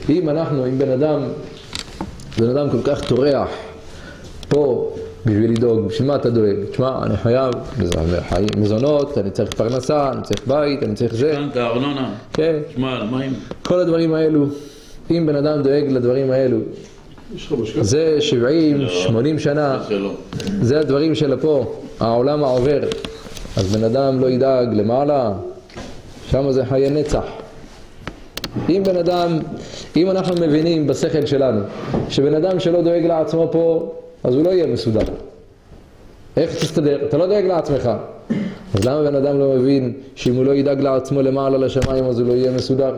אם בן אדם כל כך טורח פה בשביל לדאוג, בשביל מה אתה דואג? תשמע, אני חייב מזונות, אני צריך פרנסה, אני צריך בית, אני צריך זה. משכנתה, ארנונה. כן. שמע, מים. כל הדברים האלו, אם בן אדם דואג לדברים האלו, זה 70, 80 שנה, זה הדברים של פה, העולם העובר. אז בן אדם לא ידאג למעלה, שם זה חיי נצח. אם אנחנו מבינים בשכל שלנו, שבן אדם שלא דואג לעצמו פה, אז הוא לא יהיה מסודר. איך תסתדר? אתה לא דואג לעצמך. אז למה בן אדם לא מבין שאם הוא לא ידאג לעצמו למעלה לשמיים, אז הוא לא יהיה מסודר?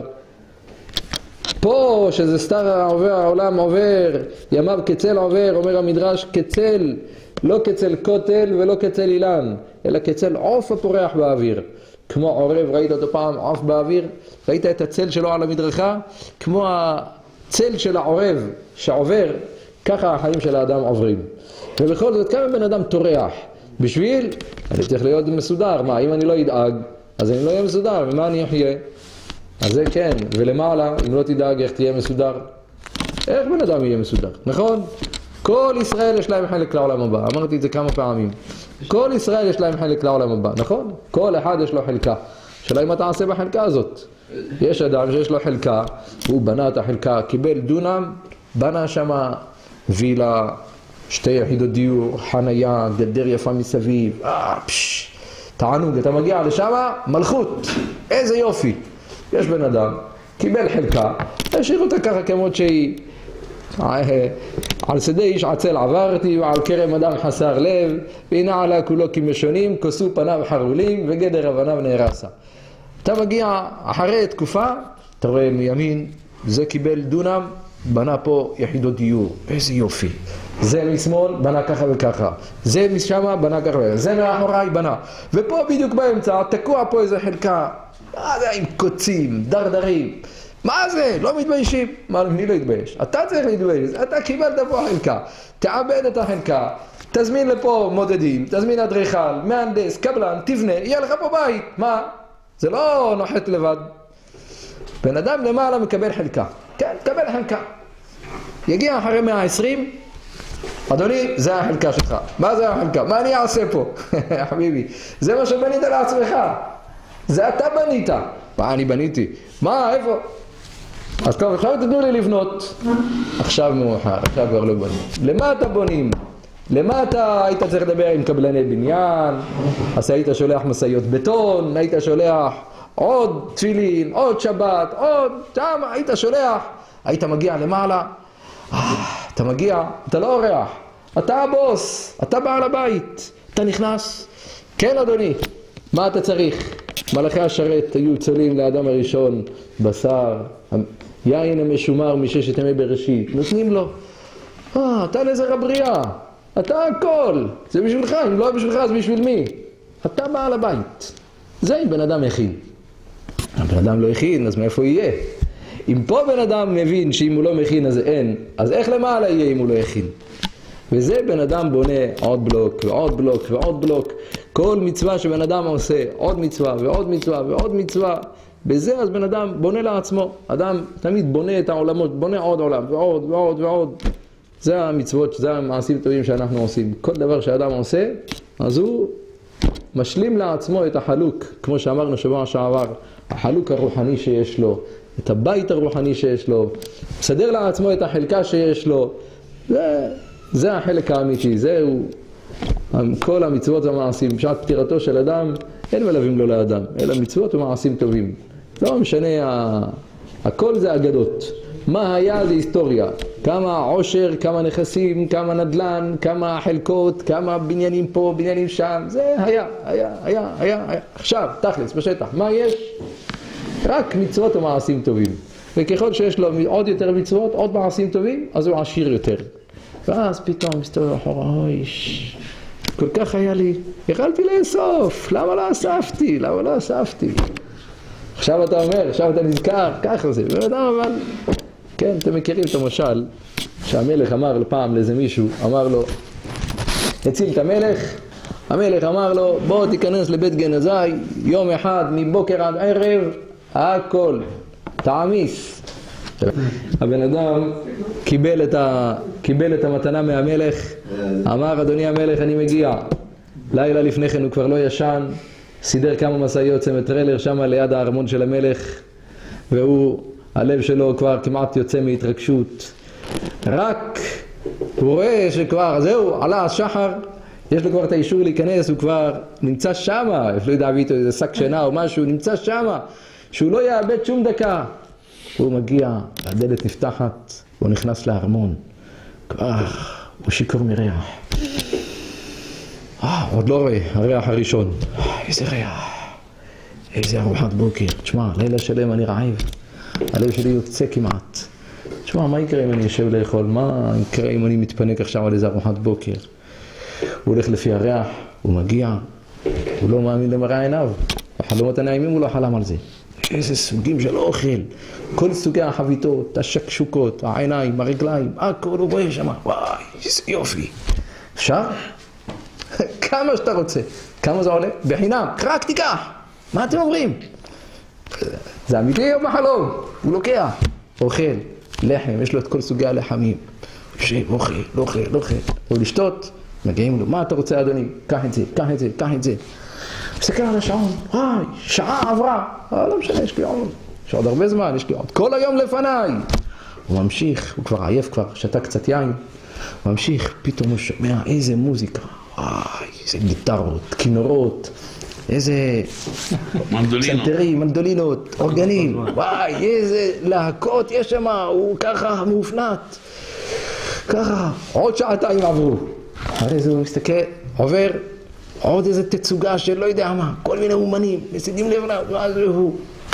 פה, שזה סתר העולם עובר, ימיו כצל עובר, אומר המדרש, כצל, לא כצל כותל ולא כצל אילן, אלא כצל עוף הפורח באוויר. כמו עורב, ראית אותו פעם, עוף באוויר? ראית את הצל שלו על המדרכה? כמו הצל של העורב שעובר, ככה החיים של האדם עוברים. ובכל זאת, כמה בן אדם טורח? בשביל, אני צריך להיות מסודר. מה, אם אני לא אדאג, אז אני לא אהיה מסודר, ומה אני אחיה? אז זה כן, ולמעלה, אם לא תדאג, איך תהיה מסודר? איך בן אדם יהיה מסודר? נכון? כל ישראל יש להם חלק לעולם הבא, אמרתי את זה כמה פעמים. כל ישראל יש להם חלק לעולם הבא, נכון? כל אחד יש לו חלקה. שאלה אם אתה עושה בחלקה הזאת. יש אדם שיש לו חלקה, הוא בנה את החלקה, קיבל דונם, בנה שמה וילה, 2 יחידות דיור, חניה, גדר יפה מסביב, תענוג, אתה מגיע לשם, מלכות, איזה יופי. יש בן אדם, קיבל חלקה, השאיר אותה ככה כמות שהיא, על שדה איש עצל עברתי ועל כרם אדם חסר לב, והנה עלה כולו כמשונים, כוסו פניו חרולים וגדר אבניו נהרסה. אתה מגיע אחרי תקופה, אתה רואה מימין, זה קיבל דונם, בנה פה יחידות דיור, איזה יופי. זה משמאל בנה ככה וככה, זה משם בנה ככה וככה, זה מאחוריי בנה, ופה בדיוק באמצע תקוע פה איזה חלקה, מה זה עם קוצים, דרדרים, מה זה? לא מתביישים? מה, מי לא יתבייש? אתה צריך להתבייש, אתה קיבלת פה חלקה, תעבד את החלקה, תזמין לפה מודדים, תזמין אדריכל, מהנדס, קבלן, תבנה, יהיה לך פה בית. מה? זה לא נוחת לבד. בן אדם למעלה מקבל חלקה, כן, קבל חלקה, יגיע אחרי 120, אדוני, זה החלקה שלך. מה זה החלקה? מה אני אעשה פה? חביבי, זה מה שבנית לעצמך, זה אתה בנית. מה אני בניתי? מה, איפה? אז טוב, עכשיו תדעו לי לבנות. עכשיו מאוחר, עכשיו כבר לא בונים. למה אתה בונים? למה אתה היית צריך לדבר עם קבלני בניין? אז היית שולח מסעיות בטון, היית שולח עוד תפילין, עוד שבת, עוד שם, היית שולח, היית מגיע למעלה, אתה מגיע, אתה לא אורח, אתה הבוס, אתה בעל הבית, אתה נכנס, כן אדוני, מה אתה צריך? מלאכי השרת היו צולים לאדם הראשון, בשר, יין המשומר מששת ימי בראשית, נותנים לו, אתה נזר הבריאה, אתה הכל, זה בשבילך, אם לא בשבילך אז בשביל מי? אתה בעל הבית. זה אם בן אדם הכין. הבן אדם לא הכין, אז מאיפה יהיה? אם פה בן אדם מבין שאם הוא לא מכין אז אין, אז איך למעלה יהיה אם הוא לא הכין? וזה בן אדם בונה עוד בלוק ועוד בלוק ועוד בלוק. כל מצווה שבן אדם עושה, עוד מצווה ועוד מצווה ועוד מצווה. בזה אז בן אדם בונה לעצמו. אדם תמיד בונה את העולמות, בונה עוד עולם ועוד ועוד ועוד. זה המצוות, זה המעשים טובים שאנחנו עושים. כל דבר שאדם עושה, אז הוא משלים לעצמו את החלוק, כמו שאמרנו שבוע שעבר, החלוק הרוחני שיש לו, את הבית הרוחני שיש לו, מסדר לעצמו את החלקה שיש לו. זה החלק האמיתי, זהו כל המצוות והמעשים. בשעת פטירתו של אדם, אין מלווים לו לאדם, אלא מצוות ומעשים טובים. לא משנה, הכל זה אגדות. מה היה זה היסטוריה, כמה עושר, כמה נכסים, כמה נדלן, כמה חלקות, כמה בניינים פה, בניינים שם, זה היה. עכשיו, תכלס, בשטח, מה יש? רק מצוות ומעשים טובים. וככל שיש לו עוד יותר מצוות, עוד מעשים טובים, אז הוא עשיר יותר. ואז פתאום מסתובב אחורה, אויש, כל כך היה לי, יכלתי לאסוף, למה לא אספתי? עכשיו אתה אומר, עכשיו אתה נזכר, ככה זה, ואדם אבל... כן, אתם מכירים את המשל שהמלך אמר פעם לאיזה מישהו, אמר לו, הציל את המלך אמר לו, בוא תיכנס לבית גנזי, יום אחד מבוקר עד ערב, הכל, תעמיס, הבן אדם קיבל את המתנה מהמלך, אמר אדוני המלך אני מגיע. לילה לפני כן הוא כבר לא ישן, סידר כמה מסעיות צמד-טריילר שם ליד הארמון של המלך, והוא, הלב שלו כבר כמעט יוצא מהתרגשות. רק הוא רואה שכבר זהו, עלה השחר, יש לו כבר את האישור להיכנס, הוא כבר נמצא שמה, אפילו ידע ביתו איזה שק שינה או משהו, הוא נמצא שמה, שהוא לא יאבד שום דקה. הוא מגיע, הדלת נפתחת, הוא נכנס לארמון, כבר הוא שיכור מריח. עוד לא רואה, הריח הראשון. איזה ריח, איזה ארוחת בוקר. תשמע, לילה שלם אני רעב, הלב שלי יוצא כמעט. תשמע, מה יקרה אם אני יושב לאכול? מה יקרה אם אני מתפנק עכשיו על איזה ארוחת בוקר? הוא הולך לפי הריח, הוא מגיע, הוא לא מאמין למראה עיניו. בחלומות הנעימים הוא לא חלם על זה. איזה סוגים של אוכל, כל סוגי החביתות, השקשוקות, העיניים, הרגליים, הכל הוא רואה שם. וואי, איזה יופי. אפשר? כמה שאתה רוצה. כמה זה עולה? בחינם. רק תיקח. מה אתם אומרים? זה אמיתי או בחלום? הוא לוקח. אוכל, לחם, יש לו את כל סוגי הלחמים. יושב, אוכל, אוכל, אוכל. הוא לשתות, מגיעים לו, מה אתה רוצה אדוני? קח את זה, קח את זה, קח את זה. מסתכל על השעון, וואי, שעה עברה. לא משנה, יש לי עוד. יש עוד הרבה זמן, יש לי עוד. כל היום לפניי. הוא ממשיך, הוא כבר עייף כבר, שתה קצת יין. הוא ממשיך, פתאום הוא שומע איזה מוזיקה. וואי, איזה גיטרות, כינורות, איזה פסנתרים, מנדולינות, אורגנים. וואי, איזה להקות יש שם, הוא ככה מאופנת. ככה, עוד שעתיים עברו. אחרי זה הוא מסתכל, עובר, עוד איזה תצוגה של לא יודע מה, כל מיני אומנים, מסידים לבנה, ואז הוא.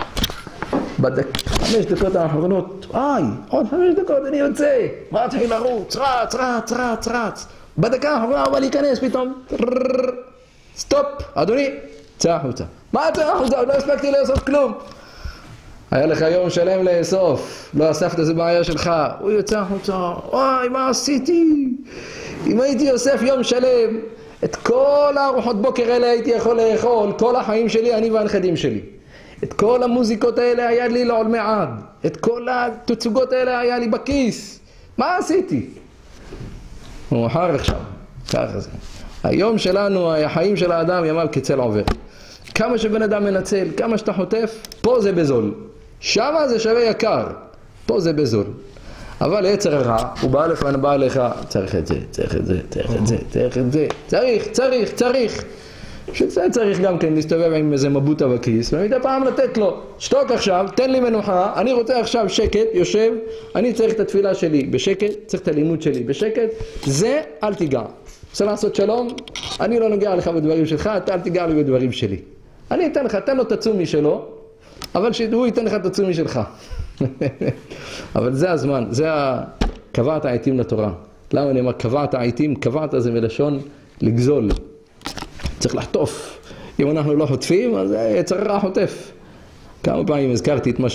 5 דקות האחרונות, עוד 5 דקות אני יוצא, מתחיל לרוץ, רץ. בדקה האחרונה הוא בא להיכנס פתאום, סטופ, אדוני, צא החוצה. מה צא החוצה? עוד לא הספקתי לאסוף כלום. היה לך יום שלם לאסוף, לא אספת, זה בעיה שלך. הוא יוצא החוצה, וואי, מה עשיתי? אם הייתי אוסף יום שלם, את כל הארוחות בוקר האלה הייתי יכול לאכול, כל החיים שלי, אני והנכדים שלי. את כל המוזיקות האלה היה לי לעולמי עד. את כל התצוגות האלה היה לי בכיס. מה עשיתי? הוא מחר עכשיו, ככה זה. היום שלנו, החיים של האדם ימיו כצל עובר. כמה שבן אדם מנצל, כמה שאתה חוטף, פה זה בזול. שמה זה שווה יקר, פה זה בזול. אבל יצר הרע, הוא בא לפעמים, בא לך, צריך את זה, צריך את זה, צריך את זה, צריך את זה, צריך. שזה צריך גם כן להסתובב עם איזה מבוטה בכיס, ומדי פעם לתת לו, שתוק עכשיו, תן לי מנוחה, אני רוצה עכשיו שקט, יושב, אני צריך את התפילה שלי בשקט, צריך את הלימוד שלי בשקט, זה אל תיגע. רוצה לעשות שלום, אני לא נוגע לך בדברים שלך, אתה אל תיגע לי בדברים שלי. אני אתן לך, תן לו תצומי שלו, אבל שהוא ייתן לך תצומי שלך. אבל זה הזמן, זה קבעת העיתים לתורה. למה אני אומר קבעת העיתים? קבעת זה מלשון לגזול. צריך לחטוף. אם אנחנו לא חוטפים, אז יצר רע חוטף. כמה פעמים הזכרתי את מה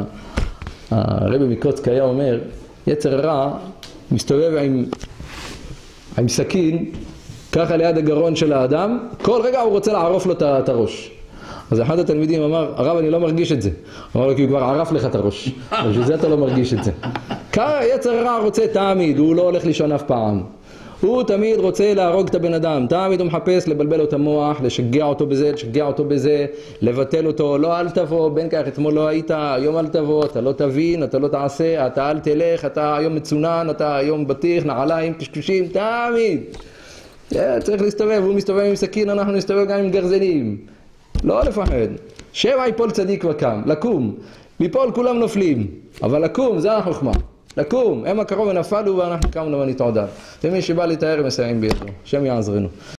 שהרבי מקוצק היה אומר, יצר רע מסתובב עם סכין, ככה ליד הגרון של האדם, כל רגע הוא רוצה לערוף לו את הראש. אז אחד התלמידים אמר, הרב אני לא מרגיש את זה. אמר לו כי הוא כבר ערף לך את הראש, בשביל זה אתה לא מרגיש את זה. ככה יצר רע רוצה תמיד, הוא לא הולך לישון אף פעם. הוא תמיד רוצה להרוג את הבן אדם, תמיד הוא מחפש לבלבל לו את המוח, לשגע אותו בזה, לבטל אותו, לא אל תבוא, בין כך אתמול לא היית, היום אל תבוא, אתה לא תבין, אתה לא תעשה, אתה אל תלך, אתה היום מצונן, אתה היום בטיח, נעליים, קשקושים, תמיד. צריך להסתובב, הוא מסתובב עם סכין, אנחנו נסתובב גם עם גרזנים. לא לפחד. 7 יפול צדיק וקם, לקום. ליפול כולם נופלים, אבל לקום זה החוכמה. לקום, הם הקרוב ונפלו ואנחנו קמנו ונתעודה. ומי שבא לתאר מסיים בידו, השם יעזרנו.